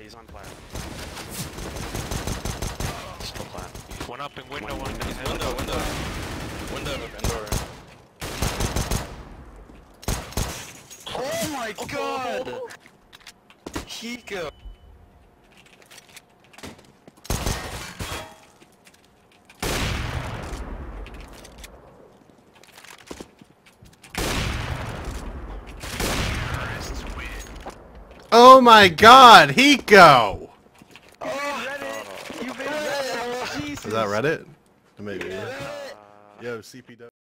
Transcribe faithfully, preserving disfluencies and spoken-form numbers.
he's on plant. Still plant. One up in window, One one in his head. Window, window. Window, indoor. Oh my god! Hiko! Oh my god, Hiko! Oh, Reddit! You made Reddit! Jesus! Is that Reddit? Maybe. Yeah. Yo, C P W.